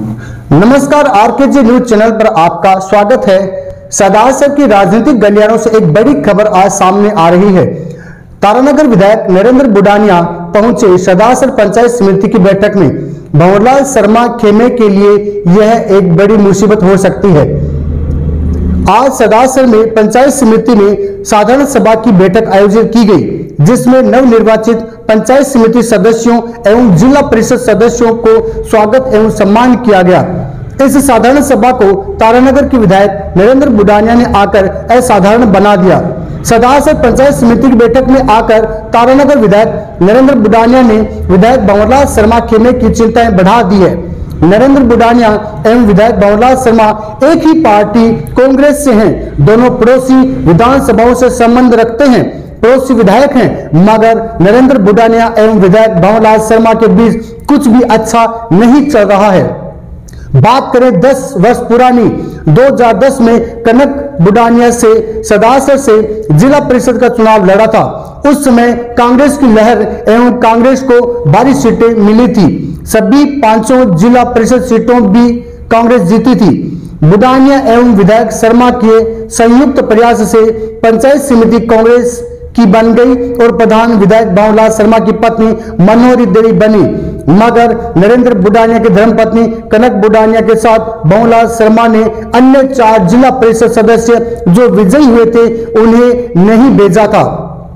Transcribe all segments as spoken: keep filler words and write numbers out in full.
नमस्कार, RKG news channel पर आपका स्वागत है। सदासर की राजनीतिक गलियारों से एक बड़ी खबर आज सामने आ रही है। तारानगर विधायक नरेंद्र बुडानिया पहुंचे सदासर पंचायत समिति की बैठक में। भंवरलाल शर्मा खेमे के लिए यह एक बड़ी मुसीबत हो सकती है। आज सदासर में पंचायत समिति में साधारण सभा की बैठक आयोजित की गई, जिसमें नवनिर्वाचित पंचायत समिति सदस्यों एवं जिला परिषद सदस्यों को स्वागत एवं सम्मान किया गया। इस साधारण सभा को तारानगर के विधायक नरेंद्र बुडानिया ने आकर असाधारण बना दिया। सदासर पंचायत समिति की बैठक में आकर तारानगर विधायक नरेंद्र बुडानिया ने विधायक भंवरलाल शर्मा खेमे की चिंताएं बढ़ा दी है। नरेंद्र बुडानिया एवं विधायक भंवरलाल शर्मा एक ही पार्टी कांग्रेस से हैं। दोनों पड़ोसी विधानसभाओं से संबंध रखते हैं, पड़ोसी विधायक हैं, मगर नरेंद्र बुडानिया एवं विधायक भंवरलाल शर्मा के बीच कुछ भी अच्छा नहीं चल रहा है। बात करें दस वर्ष पुरानी, दो हज़ार दस में कनक बुडानिया से सदासर से जिला परिषद का चुनाव लड़ा था। उस समय कांग्रेस की लहर एवं कांग्रेस को भारी सीटें मिली थी। सभी पांचों जिला परिषद सीटों भी कांग्रेस जीती थी। बुडानिया एवं विधायक शर्मा के संयुक्त प्रयास से पंचायत समिति कांग्रेस की बन गई और प्रधान विधायक भंवरलाल शर्मा की पत्नी मनोहरी देवी बनी। मगर नरेंद्र बुडानिया की धर्मपत्नी कनक बुडानिया के साथ भंवरलाल शर्मा ने अन्य चार जिला परिषद सदस्य जो विजयी हुए थे उन्हें नहीं भेजा था।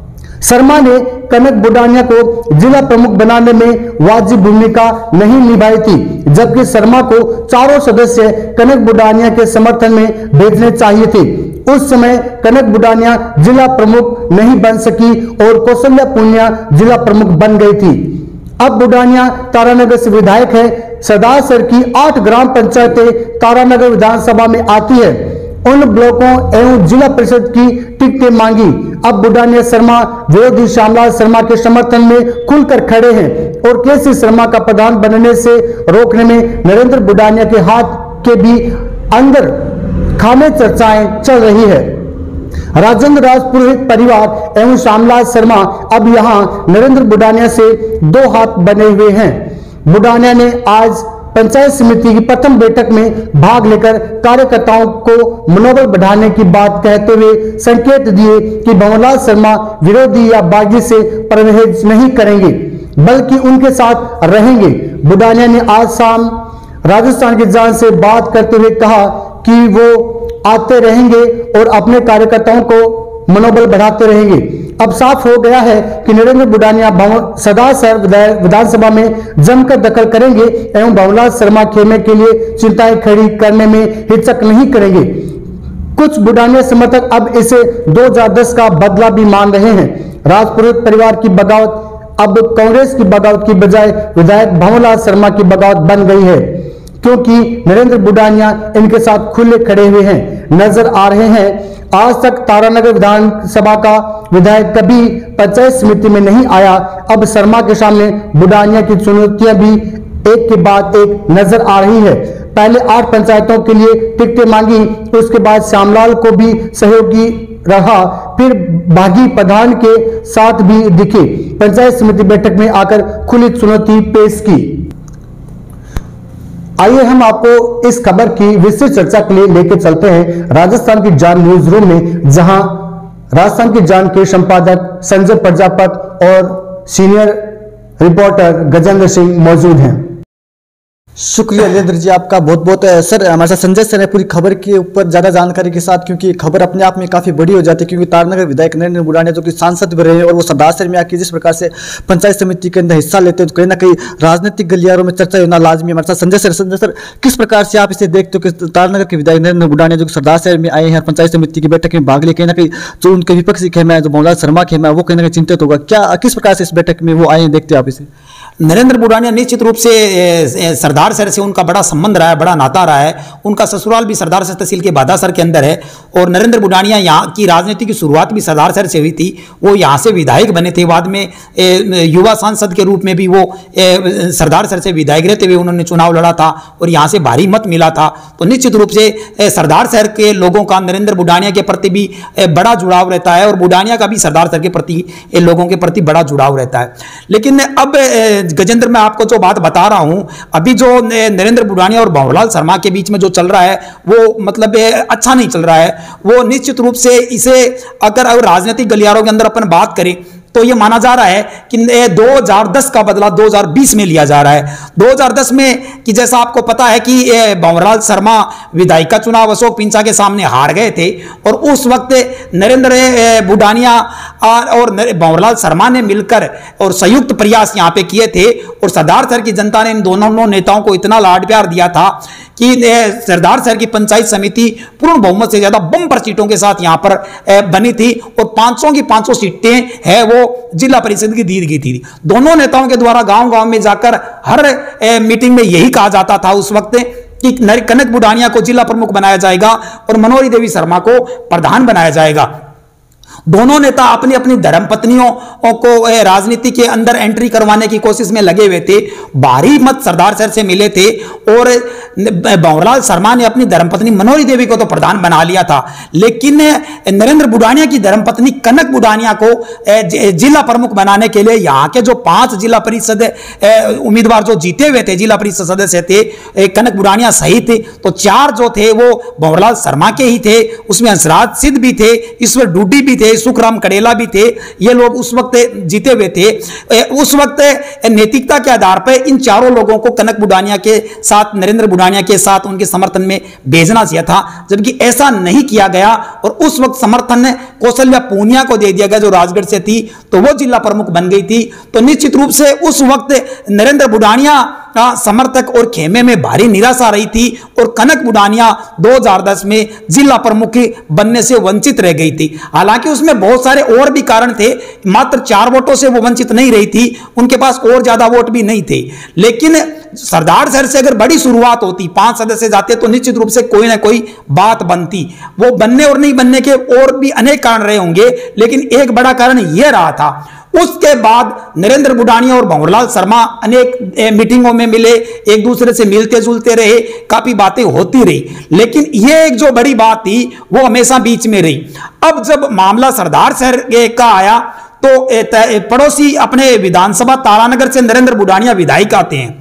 शर्मा ने कनक बुडानिया को जिला प्रमुख बनाने में वाजिब भूमिका नहीं निभाई थी, जबकि शर्मा को चारों सदस्य कनक बुडानिया के समर्थन में भेजने चाहिए थे। उस समय कनक बुडानिया जिला प्रमुख नहीं बन सकी और कौशल्या पुनिया जिला प्रमुख बन गई थी। अब बुडानिया तारानगर से विधायक है। सदासर की आठ ग्राम पंचायतें तारानगर विधानसभा में आती है। उन ब्लॉकों एवं जिला परिषद की टिकटें मांगी। अब बुडानिया शर्मा विरोधी श्यामलाल शर्मा के समर्थन में खुलकर खड़े हैं और केसी शर्मा का प्रधान बनने से रोकने में नरेंद्र बुडानिया के हाथ के भी अंदर खामे चर्चाएं चल रही है। राजेंद्र राजपुरोहित परिवार एवं श्यामलाल शर्मा अब यहां नरेंद्र बुडानिया से दो हाथ बने हुए हैं। बुडानिया ने आज पंचायत समिति की प्रथम बैठक में भाग लेकर कार्यकर्ताओं को मनोबल बढ़ाने की बात कहते हुए संकेत दिए कि भंवरलाल शर्मा विरोधी या बागी से परहेज नहीं करेंगे, बल्कि उनके साथ रहेंगे। बुडानिया ने आज शाम राजस्थान की जान से बात करते हुए कहा कि वो आते रहेंगे और अपने कार्यकर्ताओं को मनोबल बढ़ाते रहेंगे। अब साफ हो गया है कि नरेंद्र बुडानिया सदासर विधानसभा में जमकर दखल करेंगे एवं भंवरलाल शर्मा खेमे के लिए चिंताएं खड़ी करने में हिचक नहीं करेंगे। कुछ बुडानिया समर्थक अब इसे दो हज़ार दस का बदला भी मान रहे हैं। राजपुरोहित परिवार की बगावत अब कांग्रेस की बगावत की बजाय विधायक भंवरलाल शर्मा की बगावत बन गई है, क्योंकि नरेंद्र बुडानिया इनके साथ खुले खड़े हुए हैं नजर आ रहे हैं। आज तक तारानगर विधानसभा का विधायक कभी पंचायत समिति में नहीं आया। अब शर्मा के सामने बुडानिया की चुनौतियां भी एक के बाद एक नजर आ रही है। पहले आठ पंचायतों के लिए टिकटें मांगी, उसके बाद श्यामलाल को भी सहयोगी रहा, फिर बागी प्रधान के साथ भी दिखे। पंचायत समिति बैठक में आकर खुली चुनौती पेश की। आइए हम आपको इस खबर की विस्तृत चर्चा के लिए लेकर चलते हैं राजस्थान की जान न्यूज रूम में, जहां राजस्थान की जान के संपादक संजय प्रजापत और सीनियर रिपोर्टर गजेंद्र सिंह मौजूद हैं। शुक्रिया लेंद्र जी, आपका बहुत बहुत। सर हमारे साथ संजय सर है पूरी खबर के ऊपर ज़्यादा जानकारी के साथ, क्योंकि खबर अपने आप में काफ़ी बड़ी हो जाती है। क्योंकि तारानगर विधायक नरेंद्र बुडानिया जो कि सांसद भी रहे हैं और वो सदासर में आके जिस प्रकार से पंचायत समिति के अंदर हिस्सा लेते हैं, तो कहीं ना कहीं राजनीतिक गलियारों में चर्चा होना लाजमी है। हमारे साथ संजय सर संजय सर किस प्रकार से आप इसे देखते हो कि तारानगर के विधायक नरेंद्र बुडानिया जो कि सदासर में आए हैं पंचायत समिति की बैठक में भाग ले, कहीं ना कहीं जो उनके विपक्षी खेमा है, जो भंवरलाल शर्मा खेमा है, वो कहीं ना कहीं चिंतित होगा। क्या किस प्रकार से इस बैठक में वो आए हैं, देखते हैं आप इसे? नरेंद्र बुडानिया निश्चित रूप से सरदार सर से उनका बड़ा संबंध रहा है, बड़ा नाता रहा है। उनका ससुराल भी सरदार सर तहसील के बादासर के अंदर है और नरेंद्र बुडानिया यहाँ की राजनीति की शुरुआत भी सरदार सर से हुई थी। वो यहाँ से विधायक बने थे, बाद में युवा सांसद के रूप में भी वो सरदार सर से विधायक रहते हुए उन्होंने चुनाव लड़ा था और यहाँ से भारी मत मिला था। तो निश्चित रूप से सरदार सर के लोगों का नरेंद्र बुडानिया के प्रति भी बड़ा जुड़ाव रहता है और बुडानिया का भी सरदार सर के प्रति लोगों के प्रति बड़ा जुड़ाव रहता है। लेकिन अब गजेंद्र, मैं आपको जो बात बता रहा हूं, अभी जो नरेंद्र बुडानिया और भंवरलाल शर्मा के बीच में जो चल रहा है वो मतलब अच्छा नहीं चल रहा है। वो निश्चित रूप से इसे अगर राजनीतिक गलियारों के अंदर अपन बात करें तो ये माना जा रहा है कि दो हज़ार दस का बदला दो हज़ार बीस में लिया जा रहा है। दो हज़ार दस में कि जैसा आपको पता है कि भंवरलाल शर्मा विधायिका चुनाव अशोक पिंचा के सामने हार गए थे और उस वक्त नरेंद्र बुडानिया और भंवरलाल शर्मा ने मिलकर और संयुक्त प्रयास यहां पे किए थे और सरदार शहर की जनता ने इन दोनों नेताओं को इतना लाड प्यार दिया था कि सरदार शहर की पंचायत समिति पूर्ण बहुमत से ज्यादा बम्पर सीटों के साथ यहां पर बनी थी और पांचों की पांचों सीटें है वो जिला परिषद की दी गई थी। दोनों नेताओं के द्वारा गांव गांव में जाकर हर मीटिंग में यही कहा जाता था उस वक्त कि कनक बुडानिया को जिला प्रमुख बनाया जाएगा और मनोहरी देवी शर्मा को प्रधान बनाया जाएगा। दोनों नेता अपनी अपनी धर्मपत्नियों को राजनीति के अंदर एंट्री करवाने की कोशिश में लगे हुए थे। भारी मत सरदार शहर से मिले थे और भंवरलाल शर्मा ने अपनी धर्मपत्नी मनोहरी देवी को तो प्रधान बना लिया था, लेकिन नरेंद्र बुडानिया की धर्मपत्नी कनक बुडानिया को जिला प्रमुख बनाने के लिए यहाँ के जो पांच जिला परिषद उम्मीदवार जो जीते हुए थे, जिला परिषद सदस्य थे कनक बुडानिया सहित, तो चार जो थे वो भंवरलाल शर्मा के ही थे। उसमें हंसराज सिद्ध भी थे, ईश्वर डूडी भी थे, सुखराम कड़ेला भी थे। ये लोग उस वक्त जीते हुए थे। उस वक्त नैतिकता के आधार पर इन चारों लोगों को कनक बुडानिया के साथ, नरेंद्र बुडानिया के साथ उनके समर्थन में भेजना चाहिए था, जबकि ऐसा नहीं किया गया और उस वक्त समर्थन कौशल्या पूनिया को दे दिया गया जो राजगढ़ से थी, तो वो जिला प्रमुख बन गई थी। तो निश्चित रूप से उस वक्त नरेंद्र बुडानिया का समर्थक और खेमे में भारी निराशा रही थी और कनक बुडानिया दो हज़ार दस में जिला प्रमुख बनने से वंचित रह गई थी। हालांकि उसमें बहुत सारे और भी कारण थे, मात्र चार वोटों से वो वंचित नहीं रही थी, उनके पास और ज्यादा वोट भी नहीं थे। लेकिन सरदार शहर से अगर बड़ी शुरुआत होती, पांच सदस्य जाते, तो निश्चित रूप से कोई ना कोई बात बनती। वो बनने और नहीं बनने के और भी अनेक कारण रहे होंगे, लेकिन एक बड़ा कारण यह रहा था। उसके बाद नरेंद्र बुडानिया और भंवरलाल शर्मा अनेक मीटिंगों में मिले, एक दूसरे से मिलते जुलते रहे, काफी बातें होती रही, लेकिन यह एक जो बड़ी बात थी वो हमेशा बीच में रही। अब जब मामला सरदार शहर का आया तो पड़ोसी अपने विधानसभा तारानगर से नरेंद्र बुडानिया विधायक आते हैं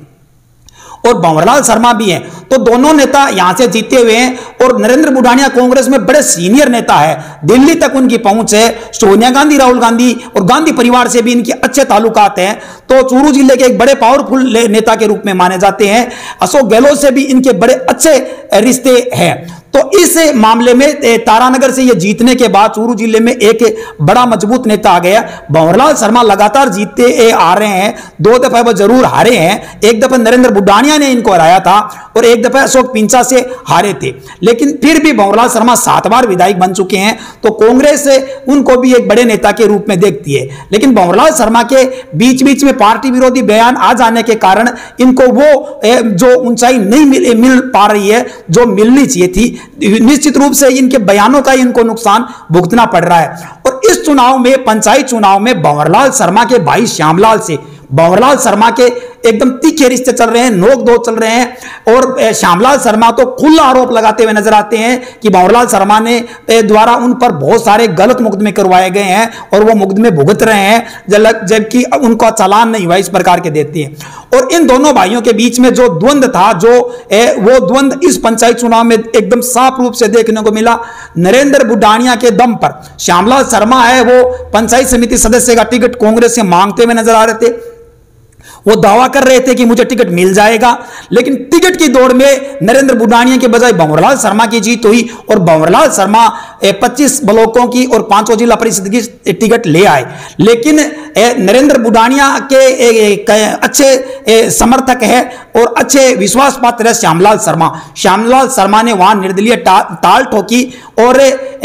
और भंवरलाल शर्मा भी हैं, तो दोनों नेता यहां से जीते हुए हैं और नरेंद्र बुडानिया कांग्रेस में बड़े सीनियर नेता है, दिल्ली तक उनकी पहुंच है। सोनिया गांधी, राहुल गांधी और गांधी परिवार से भी इनके अच्छे ताल्लुकात हैं, तो चूरू जिले के एक बड़े पावरफुल नेता के रूप में माने जाते हैं। अशोक गहलोत से भी इनके बड़े अच्छे रिश्ते हैं। तो इस मामले में तारानगर से ये जीतने के बाद चूरू जिले में एक बड़ा मजबूत नेता आ गया। भंवरलाल शर्मा लगातार जीतते आ रहे हैं, दो दफा वो जरूर हारे हैं, एक दफा नरेंद्र बुडानिया ने इनको हराया था और एक दफा अशोक पिंचा से हारे थे, लेकिन फिर भी भंवरलाल शर्मा सात बार विधायक बन चुके हैं, तो कांग्रेस उनको भी एक बड़े नेता के रूप में देखती है। लेकिन भंवरलाल शर्मा के बीच बीच में पार्टी विरोधी बयान आ जाने के कारण इनको वो जो ऊंचाई नहीं मिल, मिल पा रही है जो मिलनी चाहिए थी। निश्चित रूप से इनके बयानों का इनको नुकसान भुगतना पड़ रहा है। और इस चुनाव में, पंचायत चुनाव में भंवरलाल शर्मा के भाई श्यामलाल से भंवरलाल शर्मा के एकदम तीखे रिश्ते चल रहे हैं, नोक दो चल रहे हैं और श्यामलाल शर्मा तो खुला आरोप लगाते हुए नजर आते हैं कि भंवरलाल शर्मा ने द्वारा उन पर बहुत सारे गलत मुकदमे करवाए गए हैं और वो मुकदमे भुगत रहे हैं, जबकि उनका चालान नहीं हुआ, इस प्रकार के देते हैं। और इन दोनों भाइयों के बीच में जो द्वंद्व था, जो वो द्वंद्व इस पंचायत चुनाव में एकदम साफ रूप से देखने को मिला। नरेंद्र बुडानिया के दम पर श्यामलाल शर्मा है वो पंचायत समिति सदस्य का टिकट कांग्रेस से मांगते हुए नजर आ रहे थे। वो दावा कर रहे थे कि मुझे टिकट मिल जाएगा, लेकिन टिकट की दौड़ में नरेंद्र बुडानिया के बजाय भंवरलाल शर्मा की जीत हुई और भंवरलाल शर्मा पच्चीस ब्लॉकों की और पांचों जिला परिषद की टिकट ले आए। लेकिन नरेंद्र बुडानिया के अच्छे समर्थक है और अच्छे विश्वास पात्र है श्यामलाल शर्मा। श्यामलाल शर्मा ने वहां निर्दलीय ताल ठोकी और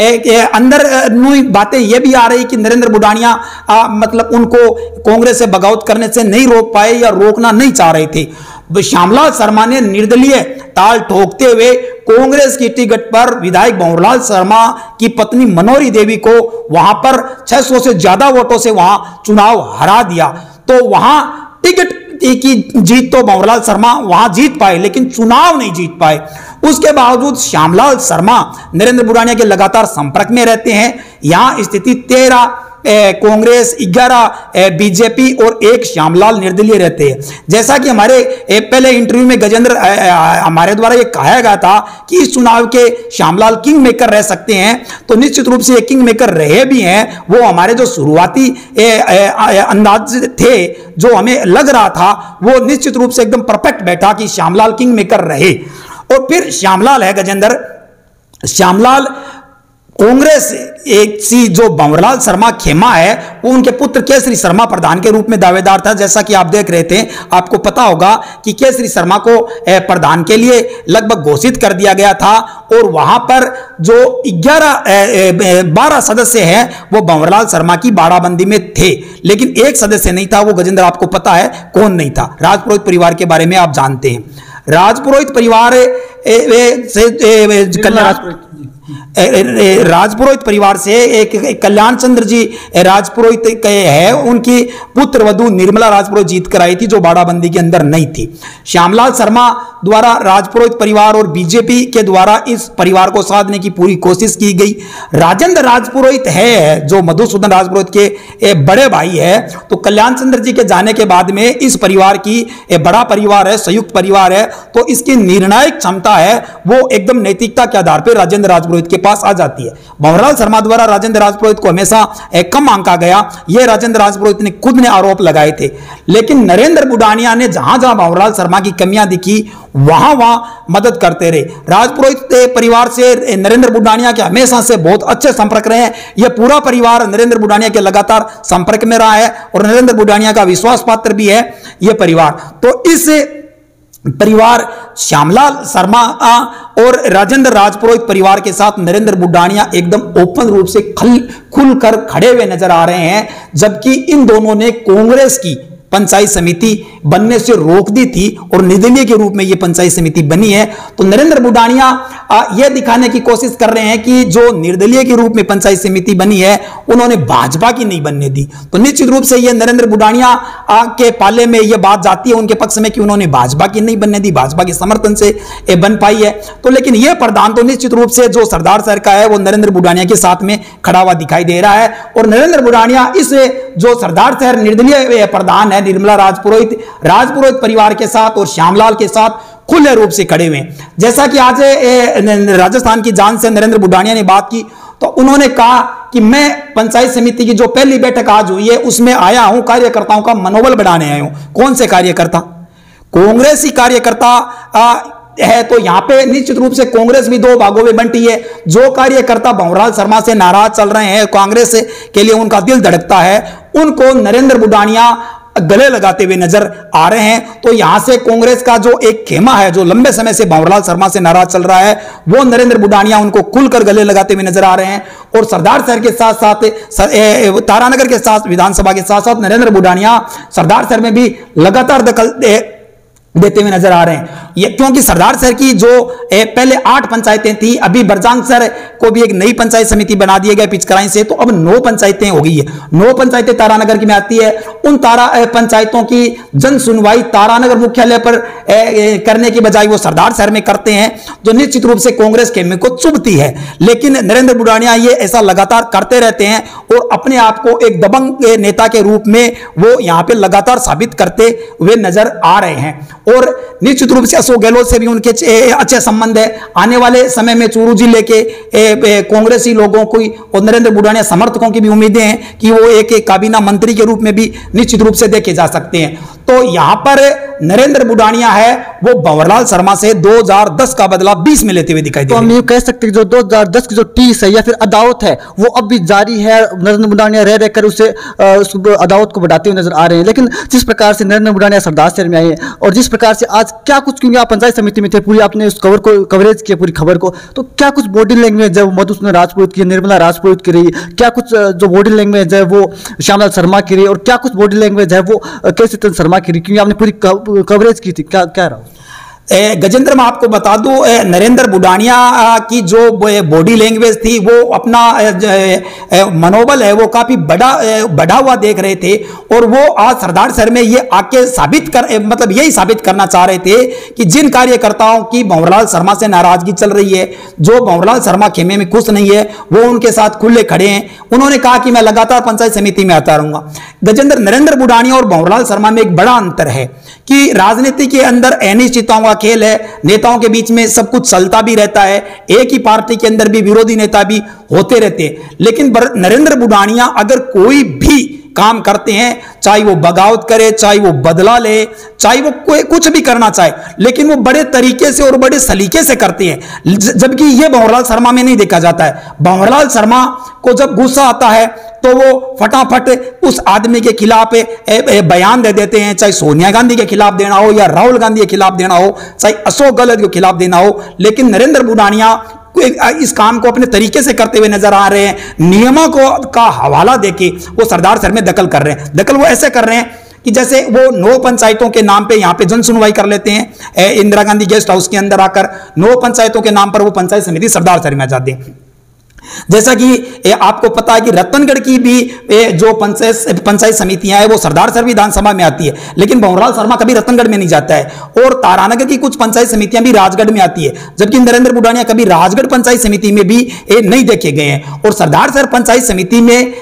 अंदर बातें यह भी आ रही कि नरेंद्र बुडानिया मतलब उनको कांग्रेस से बगावत करने से नहीं रोक पाए या रोकना नहीं चाह रहे थे। श्यामलाल शर्मा ने निर्दलीय ताल ठोकते हुए कांग्रेस की टिकट पर विधायक भंवरलाल शर्मा की पत्नी मनोहरी देवी को वहां पर छह सौ से ज्यादा वोटों से वहां चुनाव हरा दिया। तो वहां टिकट की जीत तो भंवरलाल शर्मा वहां जीत पाए, लेकिन चुनाव नहीं जीत पाए। उसके बावजूद श्यामलाल शर्मा नरेंद्र बुडानिया के लगातार संपर्क में रहते हैं। यहां स्थिति तेरह कांग्रेस, ग्यारह बीजेपी और एक श्यामलाल निर्दलीय रहते हैं। जैसा कि हमारे ए, पहले इंटरव्यू में गजेंद्र हमारे द्वारा ये कहा गया था कि इस चुनाव के श्यामलाल किंग मेकर रह सकते हैं, तो निश्चित रूप से ये किंग मेकर रहे भी हैं। वो हमारे जो शुरुआती अंदाज थे, जो हमें लग रहा था, वो निश्चित रूप से एकदम परफेक्ट बैठा कि श्यामलाल किंग मेकर रहे। और फिर श्यामलाल है गजेंद्र, श्यामलाल कांग्रेस एक सी जो भंवरलाल शर्मा खेमा है, वो उनके पुत्र केसरी शर्मा प्रधान के रूप में दावेदार था। जैसा कि आप देख रहे थे, आपको पता होगा कि केसरी शर्मा को प्रधान के लिए लगभग घोषित कर दिया गया था, और वहां पर जो ग्यारह बारह सदस्य हैं वो भंवरलाल शर्मा की बाड़ाबंदी में थे, लेकिन एक सदस्य नहीं था। वो गजेंद्र आपको पता है कौन नहीं था? राजपुरोहित परिवार के बारे में आप जानते हैं। राजपुरोहित परिवार से कल्याण राजपुरोहित परिवार से एक कल्याण चंद्र जी राजपुरोहित है, उनकी पुत्र वधु निर्मला राजपुरोहित जीत कर आई थी, जो बाड़ाबंदी के अंदर नहीं थी। श्यामलाल शर्मा द्वारा राजपुरोहित परिवार और बीजेपी के द्वारा इस परिवार को साधने की पूरी कोशिश की गई। राजेंद्र राजपुरोहित है जो मधुसूदन राजपुरोहित के बड़े भाई है, तो कल्याण चंद्र जी के जाने के बाद में इस परिवार की बड़ा परिवार है, संयुक्त परिवार है, तो इसकी निर्णायक क्षमता है वो एकदम नैतिकता के आधार पर राजेंद्र राजपुरोहित के पास आ जाती है। भंवरलाल शर्मा द्वारा राजेंद्र राजपुरोहित को हमेशा कम आंका गया, यह राजेंद्र राजपुरोहित ने खुद ने आरोप लगाए थे। लेकिन नरेंद्र बुडानिया ने जहां जहां भंवरलाल शर्मा की कमियां दिखी, वहां वहां मदद करते रहे। राजपुरोहित परिवार से नरेंद्र बुडानिया के हमेशा से बहुत अच्छे संपर्क रहे हैं। यह पूरा परिवार नरेंद्र बुडानिया के लगातार संपर्क में रहा है और नरेंद्र बुडानिया का विश्वास पात्र भी है यह परिवार। तो इस परिवार श्यामलाल शर्मा और राजेंद्र राजपुरोहित परिवार के साथ नरेंद्र बुडानिया एकदम ओपन रूप से खुलकर खड़े हुए नजर आ रहे हैं, जबकि इन दोनों ने कांग्रेस की पंचायत समिति बनने से रोक दी थी और निर्दलीय के रूप में यह पंचायत समिति बनी है। तो नरेंद्र बुडानिया यह दिखाने की कोशिश कर रहे हैं कि जो निर्दलीय के रूप में पंचायत समिति बनी है उन्होंने भाजपा की नहीं बनने दी। तो निश्चित रूप से यह नरेंद्र बुडानिया के पाले में यह बात जाती है उनके पक्ष में कि उन्होंने भाजपा की नहीं बनने दी, भाजपा के समर्थन से बन पाई है। तो लेकिन यह प्रधान तो निश्चित रूप से जो सरदार सर का है वो नरेंद्र बुडानिया के साथ में खड़ा हुआ दिखाई दे रहा है। और नरेंद्र बुडानिया इस जो सरदार शहर निर्दलीय प्रधान है निर्मला राजपुरोहित राजपुरोहित परिवार के साथ और श्यामलाल के साथ खुले रूप से खड़े हुए हैं। जैसा कि आज राजस्थान की जान से नरेंद्र बुडानिया ने बात की, तो उन्होंने कहा कि मैं पंचायत समिति की जो पहली बैठक आज हुई है उसमें आया हूं, कार्यकर्ताओं का मनोबल बढ़ाने आया हूं। कौन से कार्यकर्ता? कांग्रेसी कार्यकर्ता आ, है। तो यहां पे निश्चित रूप से कांग्रेस भी दो भागों में बंटी है। जो कार्यकर्ता भंवरलाल शर्मा से नाराज चल रहे हैं, कांग्रेस के लिए उनका दिल धड़कता है, उनको नरेंद्र बुडानिया गले लगाते हुए नजर आ रहे हैं। तो यहां से कांग्रेस का जो एक खेमा है जो लंबे समय से भंवरलाल शर्मा से नाराज चल रहा है, वो नरेंद्र बुडानिया उनको खुलकर गले लगाते हुए नजर आ रहे हैं। और सरदार शहर के साथ साथ तारानगर के साथ विधानसभा के साथ साथ नरेंद्र बुडानिया सरदार शहर में भी लगातार दखल देते हुए नजर आ रहे हैं। ये क्योंकि सरदार शहर की जो ए, पहले आठ पंचायतें थी, अभी बरजांग शहर को भी एक नई पंचायत समिति बना दिया गया पिचकराई से, तो अब नौ पंचायतें हो गई है। नौ पंचायतें तारानगर की में आती है। उन तारा पंचायतों की जन सुनवाई तारानगर मुख्यालय पर ए, ए, करने की बजाय वो सरदार शहर में करते हैं, जो निश्चित रूप से कांग्रेस खेमे को चुभती है। लेकिन नरेंद्र बुडानिया ये ऐसा लगातार करते रहते हैं और अपने आप को एक दबंग नेता के रूप में वो यहां पर लगातार साबित करते हुए नजर आ रहे हैं। और निश्चित रूप से अशोक गहलोत से भी उनके अच्छे संबंध है। आने वाले समय में चूरू जिले के कांग्रेसी लोगों को और नरेंद्र बुडानिया समर्थकों की भी उम्मीदें हैं कि वो एक, एक काबीना मंत्री के रूप में भी निश्चित रूप से देखे जा सकते हैं। तो यहां पर नरेंद्र बुडानिया है वो भंवरलाल शर्मा से दो हज़ार दस का बदला बीस में लेते हुए दिखाई दे रहे हैं। तो हम ये कह सकते हैं जो दो हज़ार दस की जो टीस है या फिर अदावत है वो अब भी जारी है। नरेंद्र बुडानिया रह रहकर उसे उस अदावत को बढ़ाते हुए नजर आ रहे हैं। लेकिन जिस प्रकार से नरेंद्र बुडानिया सरदार शहर में आए हैं और जिस प्रकार से आज क्या कुछ, क्योंकि आप पंचायत समिति में थे, पूरी आपने उस कवर को कवरेज किया पूरी खबर को, तो क्या कुछ बॉडी लैंग्वेज है वो मधुसूदन राजपुरोहित की, निर्मला राजपुरोहित की रही, क्या कुछ जो बॉडी लैंग्वेज है वो श्यामलाल शर्मा की रही और क्या कुछ बॉडी लैंग्वेज है वो केसरी शर्मा की रही, क्योंकि आपने पूरी कवरेज की थी, क्या क्या रहा? गजेंद्र, मैं आपको बता दूं, नरेंद्र बुडानिया की जो बॉडी लैंग्वेज थी, वो अपना मनोबल है वो काफी बड़ा बढ़ा हुआ देख रहे थे, और वो आज सरदार सर में ये आके साबित कर मतलब यही साबित करना चाह रहे थे कि जिन कार्यकर्ताओं की भंवरलाल शर्मा से नाराजगी चल रही है, जो भंवरलाल शर्मा खेमे में खुश नहीं है, वो उनके साथ खुले खड़े हैं। उन्होंने कहा कि मैं लगातार पंचायत समिति में आता रहूंगा। गजेंद्र, नरेंद्र बुडानिया और भंवरलाल शर्मा में एक बड़ा अंतर है कि राजनीति के अंदर अनिश्चितताओं का खेल है, नेताओं के बीच में सब कुछ चलता भी रहता है, एक ही पार्टी के अंदर भी विरोधी नेता भी होते रहते हैं, लेकिन नरेंद्र बुडानिया अगर कोई भी काम करते हैं, चाहे वो बगावत करे, चाहे वो बदला ले, चाहे वो कोई कुछ भी करना चाहे, लेकिन वो बड़े तरीके से और बड़े सलीके से करते हैं, जबकि ये भंवरलाल शर्मा में नहीं देखा जाता है। भंवरलाल शर्मा को जब गुस्सा आता है तो वो फटाफट उस आदमी के खिलाफ ए, ए, बयान दे देते हैं, चाहे सोनिया गांधी के खिलाफ देना हो या राहुल गांधी के खिलाफ देना हो, चाहे अशोक गहलोत के खिलाफ देना हो, लेकिन नरेंद्र बुडानिया इस काम को अपने तरीके से करते हुए नजर आ रहे हैं। नियमों को का हवाला देके वो सरदार सर में दखल कर रहे हैं। दखल वो ऐसे कर रहे हैं कि जैसे वो नौ पंचायतों के नाम पे यहाँ पे जन सुनवाई कर लेते हैं, इंदिरा गांधी गेस्ट हाउस के अंदर आकर नौ पंचायतों के नाम पर वो पंचायत समिति सरदार सर में आ जाती है। जैसा कि आपको पता है कि रतनगढ़ की भी जो पंचायत पंचायत समितियां हैं वो सरदार सर विधानसभा में आती है, लेकिन भंवरलाल शर्मा कभी रतनगढ़ में नहीं जाता है, और तारानगर की कुछ पंचायत समितियां भी राजगढ़ में आती है, जबकि नरेंद्र बुडानिया कभी राजगढ़ पंचायत समिति में भी नहीं देखे गए हैं। और सरदार सर पंचायत समिति में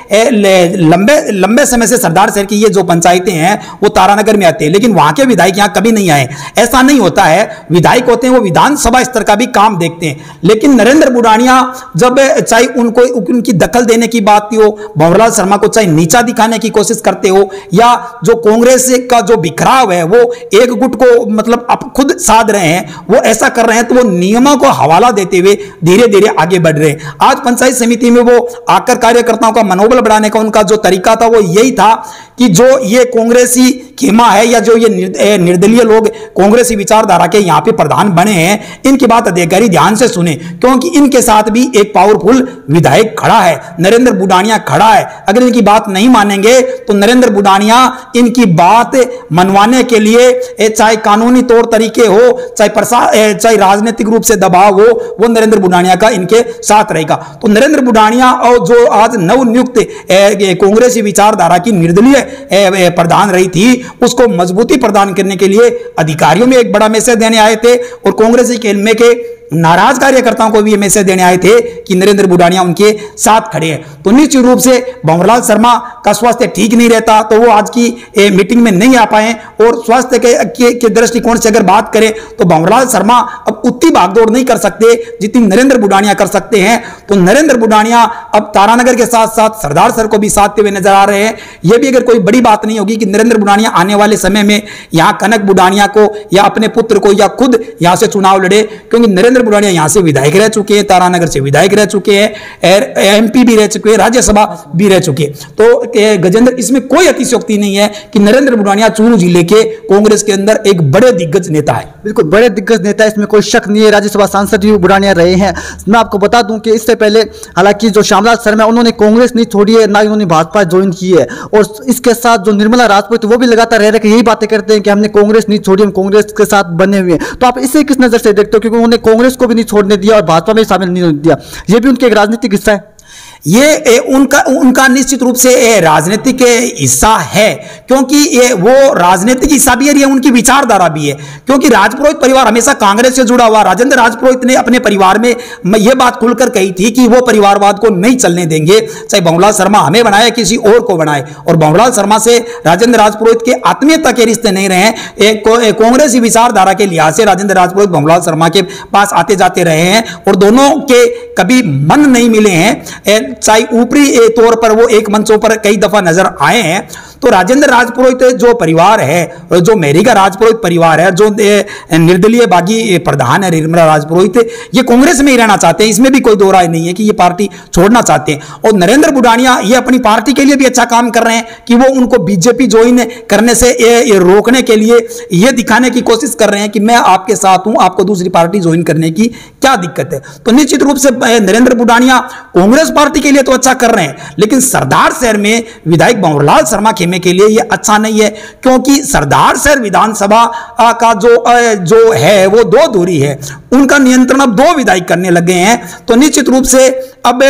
लंबे लंबे समय से सरदार सर की ये जो पंचायतें हैं वो तारानगर में आती है, लेकिन वहां के विधायक यहां कभी नहीं आए। ऐसा नहीं होता है, विधायक होते हैं वो विधानसभा स्तर का भी काम देखते हैं, लेकिन नरेंद्र बुडानिया जब चाहे उनको उनकी दखल देने की बात हो, भंवरलाल शर्मा को चाहे नीचा दिखाने की कोशिश करते हो, या जो कांग्रेस का जो बिखराव है वो एक गुट को मतलब अब खुद साध रहे हैं, वो ऐसा कर रहे हैं, तो वो नियमों को हवाला देते हुए धीरे धीरे आगे बढ़ रहे हैं। आज पंचायत समिति में वो आकर कार्यकर्ताओं का मनोबल बढ़ाने का उनका जो तरीका था वो यही था कि जो ये कांग्रेसी खेमा है या जो ये निर्दलीय लोग कांग्रेसी विचारधारा के यहाँ पे प्रधान बने हैं, इनकी बात अधिकारी ध्यान से सुने, क्योंकि इनके साथ भी एक पावरफुल विधायक खड़ा है, नरेंद्र बुडानिया खड़ा है। अगर इनकी बात नहीं मानेंगे तो नरेंद्र बुडानिया इनकी बात मनवाने के लिए चाहे कानूनी तौर तरीके हो, चाहे प्रशासन चाहे राजनीतिक रूप से दबाव हो, वो नरेंद्र बुडानिया का इनके साथ रहेगा। तो नरेंद्र बुडानिया और जो आज नवनियुक्त कांग्रेसी विचारधारा की निर्दलीय प्रधान रही थी, उसको मजबूती प्रदान करने के लिए अधिकारियों में एक बड़ा मैसेज देने आए थे, और कांग्रेसी खेमे के नाराज कार्यकर्ताओं को भी ये मैसेज देने आए थे कि नरेंद्र बुडानिया उनके साथ खड़े हैं। तो निश्चित रूप से भंवरलाल शर्मा का स्वास्थ्य ठीक नहीं रहता तो वो आज की ए, मीटिंग में नहीं आ पाए, और स्वास्थ्य के, के, के दृष्टिकोण से अगर बात करें तो भंवरलाल शर्मा अब उतनी भागदौड़ नहीं कर सकते जितनी नरेंद्र बुडानिया कर सकते हैं। तो नरेंद्र बुडानिया अब तारानगर के साथ साथ सरदार सर को भी साधते हुए नजर आ रहे हैं। यह भी अगर कोई बड़ी बात नहीं होगी कि नरेंद्र बुडानिया आने वाले समय में यहाँ कनक बुडानिया को या अपने पुत्र को या खुद यहाँ से चुनाव लड़े, क्योंकि नरेंद्र बुडानिया यहां से विधायक रह चुके हैं, तारानगर से विधायक रह चुके हैं, एमपी भी रह चुके हैं, राज्यसभा भी रह चुके हैं। तो गजेंद्र, इसमें कोई अतिशयोक्ति नहीं है कि नरेंद्र बुडानिया चूरू जिले के कांग्रेस के अंदर एक बड़े दिग्गज नेता है। बिल्कुल बड़े दिग्गज नेता, इसमें कोई शक नहीं है। राज्यसभा सांसद भी बुडानिया रहे हैं। मैं आपको बता दूं कि इससे पहले हालांकि जो श्यामलाल शर्मा उन्होंने कांग्रेस नहीं छोड़ी है, ना उन्होंने भाजपा ज्वाइन की है, और इसके साथ जो निर्मला राजपूत वो भी लगातार रह रहे यही बातें करते हैं कि हमने कांग्रेस नहीं छोड़ी, हम कांग्रेस के साथ बने हुए हैं। तो आप इसे किस नजर से देखते हो, क्योंकि उन्होंने कांग्रेस को भी नहीं छोड़ने दिया और भाजपा में शामिल नहीं दिया, ये भी उनके एक राजनीतिक हिस्सा है। ये ए, उनका उनका निश्चित रूप से राजनीतिक हिस्सा है, क्योंकि ये वो राजनीतिक हिस्सा भी है, ये उनकी विचारधारा भी है। क्योंकि राजपुरोहित परिवार हमेशा कांग्रेस से जुड़ा हुआ। राजेंद्र राजपुरोहित ने अपने परिवार में यह बात खुलकर कही थी कि वो परिवारवाद को नहीं चलने देंगे, चाहे भंवरलाल शर्मा हमें बनाए किसी और को बनाए। और भंवरलाल शर्मा से राजेंद्र राजपुरोहित के आत्मीयता के रिश्ते नहीं रहे, कांग्रेसी विचारधारा के लिहाज से राजेंद्र राजपुरोहित भंवरलाल शर्मा के पास आते जाते रहे हैं, और दोनों के कभी मन नहीं मिले हैं, चाहे ऊपरी तौर पर वो एक मंचों पर कई दफा नजर आए हैं। तो राजेंद्र राजपुरोहित जो परिवार है, जो मेरिका राजपुरोहित परिवार है, जो निर्दलीय बागी प्रधान है निर्मला राजपुरोहित, ये कांग्रेस में ही रहना चाहते हैं, इसमें भी कोई दो राय नहीं है कि ये पार्टी छोड़ना चाहते हैं। और नरेंद्र बुडानिया ये अपनी पार्टी के लिए भी अच्छा काम कर रहे हैं कि वो उनको बीजेपी ज्वाइन करने से ये, ये रोकने के लिए ये दिखाने की कोशिश कर रहे हैं कि मैं आपके साथ हूं, आपको दूसरी पार्टी ज्वाइन करने की क्या दिक्कत है। तो निश्चित रूप से नरेंद्र बुडानिया कांग्रेस पार्टी पार्टी के लिए तो अच्छा कर रहे हैं, लेकिन सरदार शहर में विधायक भंवरलाल शर्मा खेमे के लिए यह अच्छा नहीं है, क्योंकि सरदार शहर विधानसभा का जो जो है वो दो धुरी है, उनका नियंत्रण अब दो विधायक करने लगे हैं। तो निश्चित रूप से अब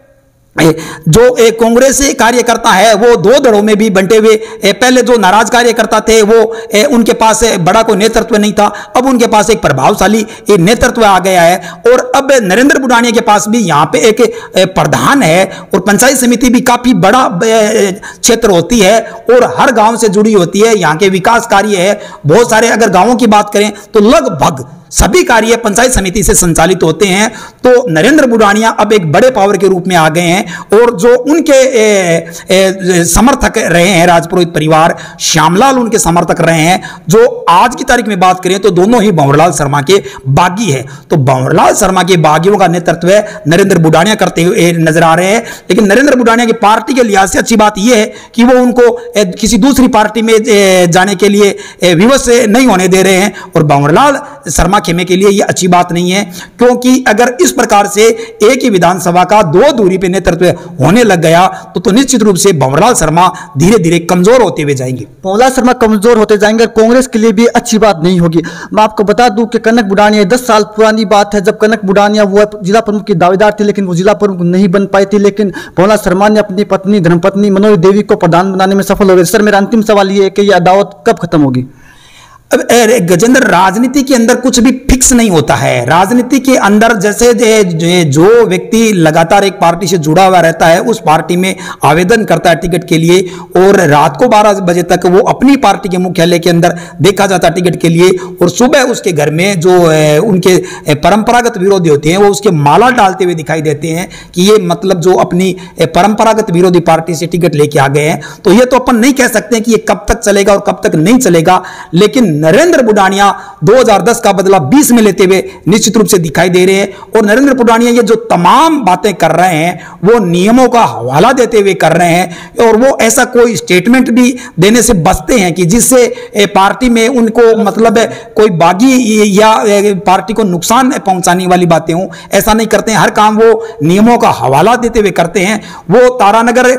जो एक कांग्रेस कार्यकर्ता है वो दो धड़ों में भी बंटे हुए, पहले जो नाराज कार्यकर्ता थे वो उनके पास बड़ा कोई नेतृत्व नहीं था, अब उनके पास एक प्रभावशाली नेतृत्व आ गया है। और अब नरेंद्र बुडानिया के पास भी यहाँ पे एक प्रधान है और पंचायत समिति भी काफी बड़ा क्षेत्र होती है और हर गांव से जुड़ी होती है, यहाँ के विकास कार्य है बहुत सारे। अगर गांवों की बात करें तो लगभग सभी कार्य पंचायत समिति से संचालित होते हैं। तो नरेंद्र बुडानिया अब एक बड़े पावर के रूप में आ गए हैं और जो उनके ए, ए, समर्थक रहे हैं राजपुरोहित परिवार, श्यामलाल उनके समर्थक रहे हैं, जो आज की तारीख में बात करें तो दोनों ही भंवरलाल शर्मा के बागी है। तो भंवरलाल शर्मा के बागियों का नेतृत्व नरेंद्र बुडानिया करते हुए नजर आ रहे हैं। लेकिन नरेंद्र बुडानिया की पार्टी के लिहाज से अच्छी बात यह है कि वो उनको ए, किसी दूसरी पार्टी में ए, जाने के लिए विवश नहीं होने दे रहे हैं। और भंवरलाल शर्मा खेमे के लिए यह अच्छी बात नहीं है, क्योंकि अगर इस प्रकार से एक ही विधानसभा का दो दूरी पे नेतृत्व होने लग गया तो तो निश्चित रूप से भंवरलाल शर्मा धीरे धीरे कमजोर होते हुए जाएंगे। भंवरलाल शर्मा कमजोर होते जाएंगे, कांग्रेस के लिए भी अच्छी बात नहीं होगी। मैं आपको बता दूं कि कनक बुडानिया दस साल पुरानी बात है जब कनक बुडानिया वो जिला प्रमुख की दावेदार थी, लेकिन वो जिला प्रमुख नहीं बन पाई थी। लेकिन भंवरलाल शर्मा ने अपनी पत्नी धर्मपत्नी मनोज देवी को प्रधान बनाने में सफल हो गए। सर मेरा अंतिम सवाल ये है कि यह अदावत कब खत्म होगी? अब गजेंद्र, राजनीति के अंदर कुछ भी फिक्स नहीं होता है। राजनीति के अंदर जैसे जो व्यक्ति लगातार एक पार्टी से जुड़ा हुआ रहता है उस पार्टी में आवेदन करता है टिकट के लिए और रात को बारह बजे तक वो अपनी पार्टी के मुख्यालय के अंदर देखा जाता है टिकट के लिए, और सुबह उसके घर में जो उनके परंपरागत विरोधी होते हैं वो उसके माला डालते हुए दिखाई देते हैं कि ये मतलब जो अपनी परंपरागत विरोधी पार्टी से टिकट लेके आ गए हैं। तो ये तो अपन नहीं कह सकते कि ये कब तक चलेगा और कब तक नहीं चलेगा, लेकिन नरेंद्र बुडानिया दो हज़ार दस का बदला बीस में लेते हुए निश्चित रूप से दिखाई दे रहे हैं। और नरेंद्र बुडानिया ये जो तमाम बातें कर रहे हैं वो नियमों का हवाला देते हुए कर रहे हैं, और वो ऐसा कोई स्टेटमेंट भी देने से बचते हैं कि जिससे पार्टी में उनको मतलब कोई बागी या पार्टी को नुकसान पहुंचाने वाली बातें हों, ऐसा नहीं करते हैं। हर काम वो नियमों का हवाला देते हुए करते हैं। वो तारानगर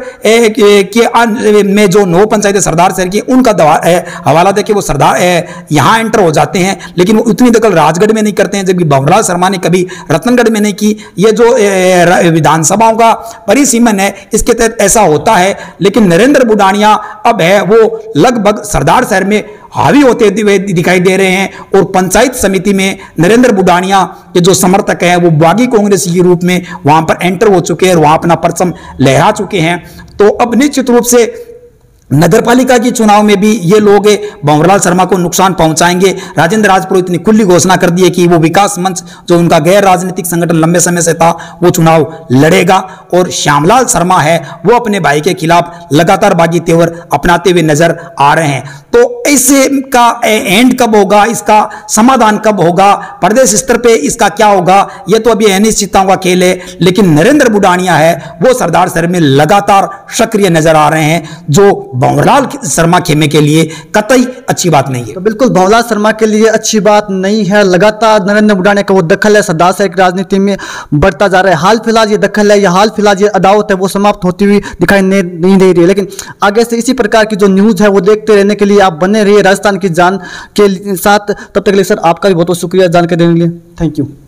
के में जो नौ पंचायतें सरदार शहर की उनका हवाला देके वो सरदार यहां एंटर हो जाते हैं, लेकिन वो उतनी दखल राजगढ़ में नहीं करते हैं, जबकि भंवरलाल शर्मा ने कभी रतनगढ़ में नहीं की। ये जो विधानसभाओं का परिसीमन है इसके तहत ऐसा होता है। लेकिन नरेंद्र बुडानिया अब है वो लगभग सरदार शहर में हावी होते हुए दिखाई दे रहे हैं, और पंचायत समिति में नरेंद्र बुडानिया के जो समर्थक हैं वो बागी कांग्रेस के रूप में वहां पर एंटर हो चुके हैं और वहां अपना परचम लहरा चुके हैं। तो अब निश्चित रूप से नगरपालिका की चुनाव में भी ये लोग भंवरलाल शर्मा को नुकसान पहुंचाएंगे। राजेंद्र राजपुरोहित ने खुली घोषणा कर दी है कि वो विकास मंच जो उनका गैर राजनीतिक संगठन लंबे समय से था वो चुनाव लड़ेगा, और श्यामलाल शर्मा है वो अपने भाई के खिलाफ लगातार बागी तेवर अपनाते हुए नजर आ रहे हैं। तो इससे का एंड कब होगा, इसका समाधान कब होगा, प्रदेश स्तर पे इसका क्या होगा, यह तो अभी अनिश्चितताओं का खेल है। लेकिन नरेंद्र बुडानिया है वो सरदार शहर में लगातार सक्रिय नजर आ रहे हैं, जो भंवरलाल शर्मा खेमे के लिए कतई अच्छी बात नहीं है। तो बिल्कुल भंवरलाल शर्मा के लिए अच्छी बात नहीं है। लगातार नरेंद्र बुडानिया का वो दखल है सरदार शहर की राजनीति में बढ़ता जा रहा है। हाल फिलहाल ये दखल है या हाल फिलहाल ये अदावत है वो समाप्त होती हुई दिखाई नहीं दे रही है। लेकिन आगे से इसी प्रकार की जो न्यूज है वो देखते रहने के लिए आप बने रहिए राजस्थान की जान के साथ। तब तक के लिए सर आपका भी बहुत बहुत शुक्रिया जानकारी देने के लिए। Thank you.